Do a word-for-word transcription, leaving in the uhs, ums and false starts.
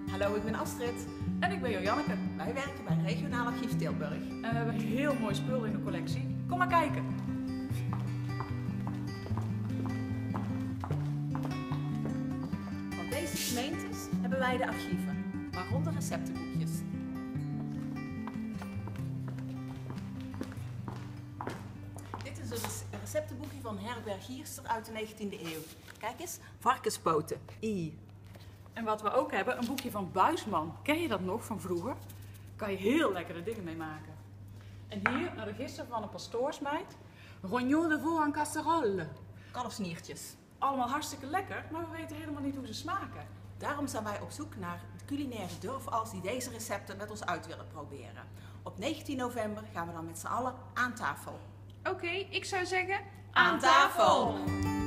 Hallo, ik ben Astrid. En ik ben Jojanneke. Wij werken bij Regionaal Archief Tilburg. En we hebben een heel mooi spul in de collectie. Kom maar kijken. Van deze gemeentes hebben wij de archieven, waaronder receptenboekjes. Dit is een receptenboekje van Herberg Gierster uit de negentiende eeuw. Kijk eens, varkenspoten, I. En wat we ook hebben, een boekje van Buisman. Ken je dat nog van vroeger? Kan je heel lekkere dingen mee maken. En hier een register van een pastoorsmeid. Rognon de veau en casserole. Kalfsniertjes. Allemaal hartstikke lekker, maar we weten helemaal niet hoe ze smaken. Daarom zijn wij op zoek naar de culinaire durfals die deze recepten met ons uit willen proberen. Op negentien november gaan we dan met z'n allen aan tafel. Oké, ik zou zeggen... Aan tafel!